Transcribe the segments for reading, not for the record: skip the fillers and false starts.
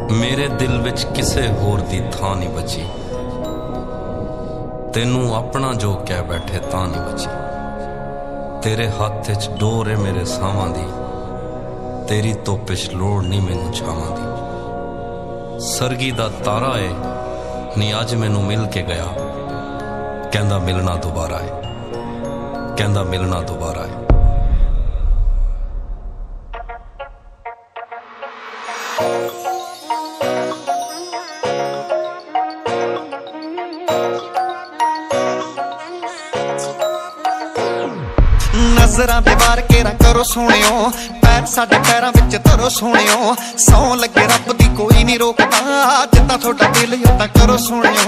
मेरे दिल विच किसे होर दी थां नहीं बची, तेनू अपना जो कह बैठे तां नहीं बची। तेरे हाथ च डोर है मेरे सावां दी, तेरी तोपिश लोड़ नहीं मैनू छावां दी। सरगी दा तारा है नी अज मैनू मिल के गया, कहंदा मिलना दोबारा है, कहंदा मिलना दोबारा है। नजरां दे वार केरा करो सोहणियो, पैर साडे पैरां विच धरो सोहणियो। सौ लगे रब दी कोई नहीं रोकदा, जिद्दां थोड़ा दिल उदां करो सोहणियो।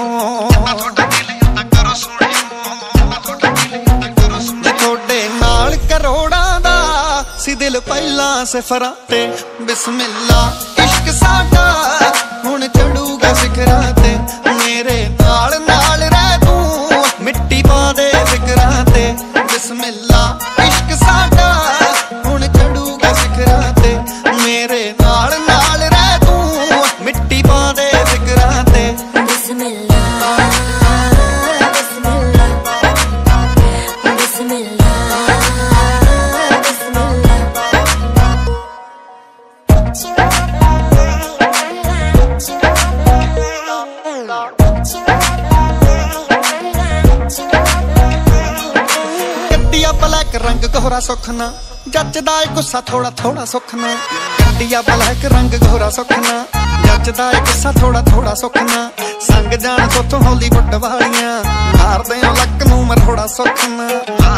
जे थोड़े नाल करोड़ां दा सी दिल पहलां सिफरां ते, बिस्मिल्ला इश्क साडा हुण चढ़ूगा सिखरां ते। मेरे नाल नाल रह तूं मिट्टी पा दे फिकरां ते, बिस्मिल्ला इश्क साडा हुण चढ़ूगा सिखरां ते। मेरे नाल नाल रह तूं मिट्टी पा दे फिकरां ते, बिस्मिल्ला बिस्मिल्ला बिस्मिल्ला ब्लैक रंग गोरा सुखना, जचदा है गुस्सा थोड़ा थोड़ा सुखना। गड्डिया ब्लैक रंग गोरा सुखना, जचदा है गुस्सा थोड़ा थोड़ा सुखना। संग जान तोथों हॉलीवुड वालियां, मारदे हो लक नूं मरोड़ा सुखना।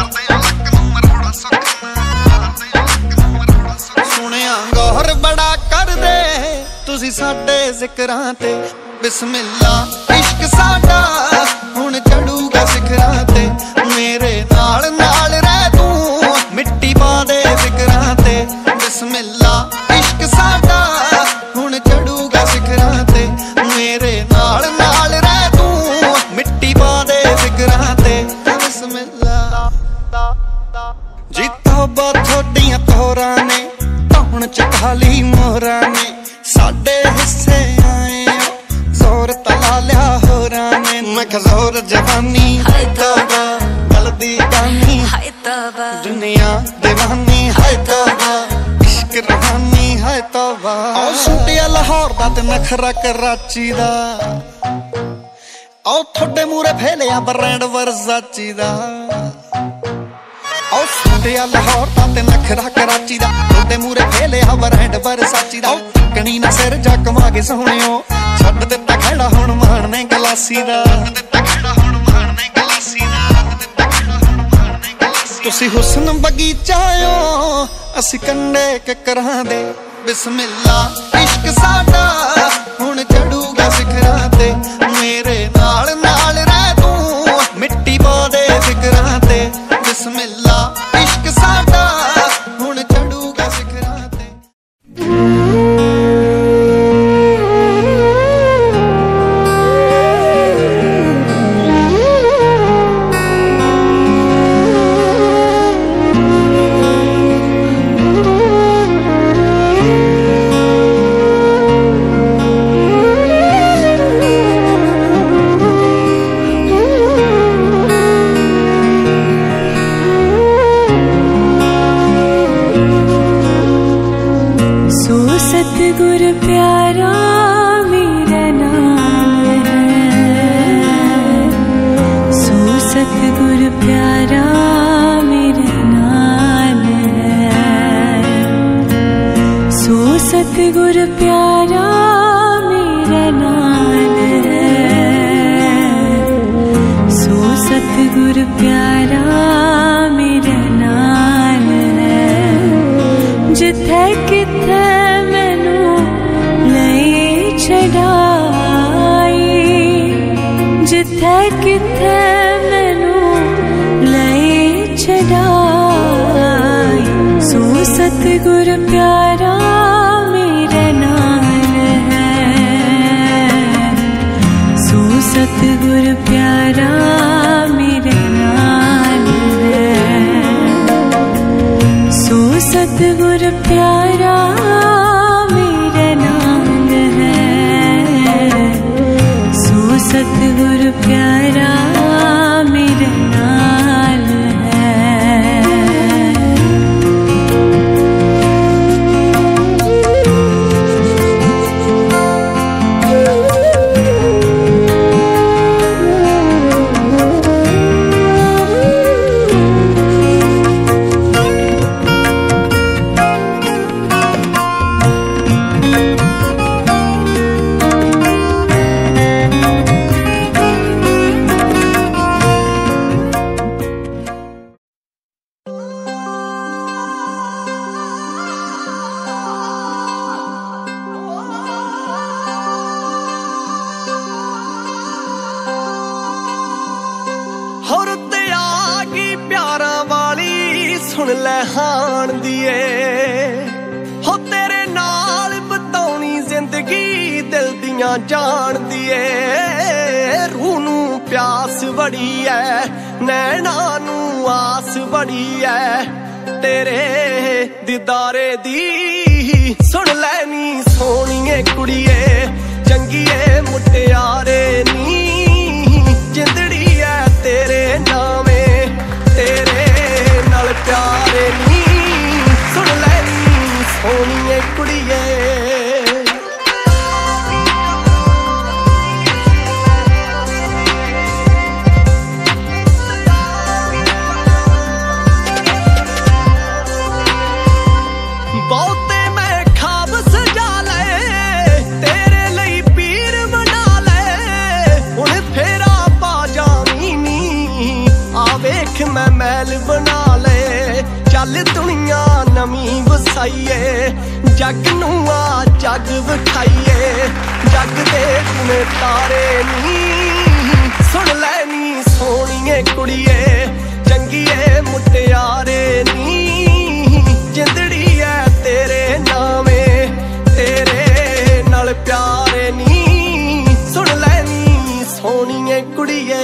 सुनिया गौर बड़ा कर दे तुसी साडे जिकरां ते, बिस्मिल्ला इश्क साडा हुण चढ़ूगा सिखरां ते। मेरे नाल नाल रह तूं मिट्टी पा दे फिकरां ते, बिस्मिल्ला इश्क साडा हुण चढ़ूगा सिखरां ते। मेरे नाल नाल रह तूं मिट्टी पा दे फिकरां ते, बिस्मिल्ला। जी तौबा थोड़ियां तोरां ने धौण च खाली मोहरां ने, साडे हिस्से आए जोर तला लिया होरां ने। मैं जोर जवानी हाय तौबा, गलदी गानी हाय तौबा, दुनिया दीवानी हाय तौबा, इश्क रवानी हाय तौबा। ओ सुटिया लाहौर दा ते नखरा कराची दा, ओ थोड़े मूरे फैलिया ब्रांड वर्साची दा। ओ सुटिया लाहौर दा ते नखरा कराची दा, थोड़े मूरे फैलिया ब्रांड वर्साची दा। कणी ना सिर जा कमा के सोहणियो, छड्ड दित्ता खड़ा हुण माणने गलासी दा। तुसी हुस्न बगीचायो असी कंडे ककरां दे, बिस्मिल्ला इश्क साडा हुण चढ़ूगा सिखरां ते। मेरे नाल नाल रह तूं मिट्टी पा दे फिकरां ते, बिस्मिल्ला इश्क साडा हुण चढ़ूगा सिखरां ते। सतगुर प्यारा मेरा नाम है, सो सतगुर प्यारा मेरा नाम है, सो सतगुर प्यारा मेरा नाम है, सो सतगुर प्यारा मेरा नाम है। जिथे किथे छड़ाई, जिथे किथे मैनू लई छड़ाई, सो सतगुर प्यारा मेरा नाम है, सो सतगुर प्यारा मेरा नाम है, सतगुर प्यारा मेरा नाम है। सुन लै हाण दिए हो तेरे नाल बताउणी जिंदगी दिल दियां जान दिए रूह नू प्यास बड़ी है नैना नू आस बड़ी है तेरे दीदारे दी सुन लैनी सोहणीए कुड़िए चंगीए मुटियारे नी जिंदड़ी है तेरे नामे तेरे नाल प्यारे नी सुन लैनी सोहणीए कुड़िए बहुते मैं खाब सजा ले तेरे लई पीर बना ले हुण फेरा पा जावी नी आ वेख मैं महल बना ले चल दुनिया नवी वसाईए जग नू आ जग विखाईए जग दे गुण तारे नी सुन लैनी सोहणीए कुड़िए चंगीए मुटियारे नी जिंदड़ी है तेरे नामे तेरे नाल प्यारे नी सुन लैनी सोहणीए कुड़िए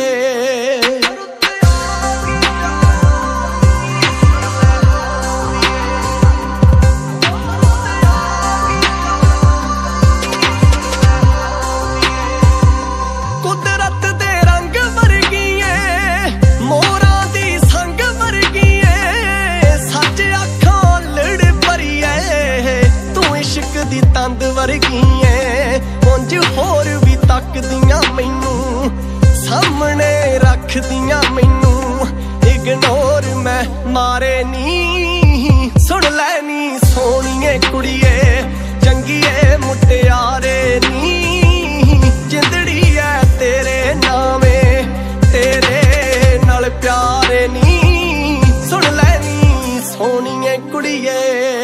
कुदरत दे रंग वर्गीए मोरां दी संग वर्गीए सच अखां लड़ भरीए तू इश्क दी तंद वर्गीए उंज होर भी तकदियां मैनू सामने रखदियां मैनू इग्नोर मैं मारे नी सुन लैनी सोहणीए कुड़िए चंगीए मुटियारे नी जिंदड़ी है तेरे नामे तेरे नाल प्यारे नी सुन लैनी सोहणीए कुड़िए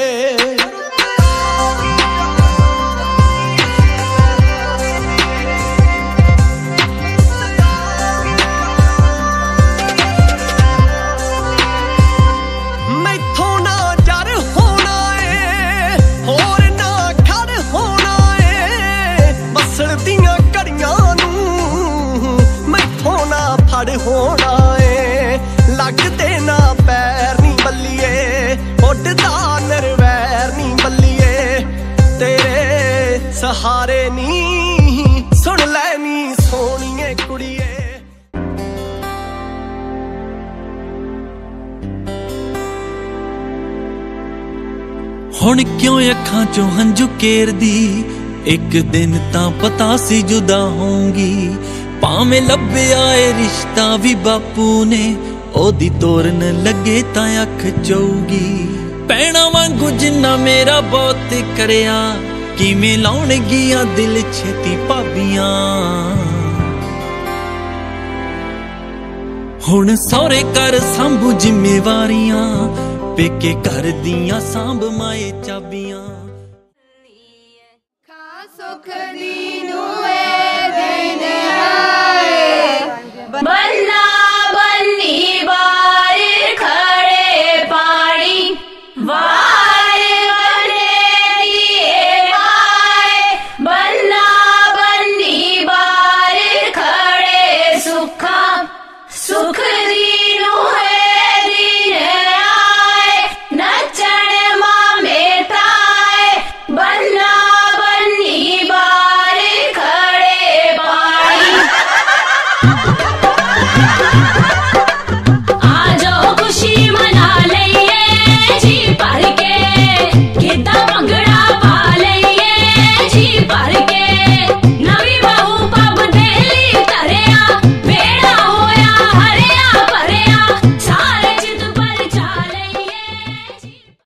मैथों ना जर होना है होर ना खड़ होना है बसड़ दियां घड़ियां नू मैथों ना फड़ होना है लगदे ना पैर नी बल्लिए उडदा नरवैर नी बल्लिए तेरे सहारे नी सुन लैनी सोहणीए कुड़िए हुण क्यों अखां चों हंझू केरदी एक दिन तां पता सी जुदा होंगी भावें लभ्या ए रिश्ता भी बापू ने ओदी तोरन लगे तां अख चौगी पैणा वांगू जिन्ना मेरा बहुत करया किवें लाउणगियां दिल छेती भाबियां हुण सौरे कर सांभू जिम्मेवारियां पेके घर दियां सांभ माए चाबियां।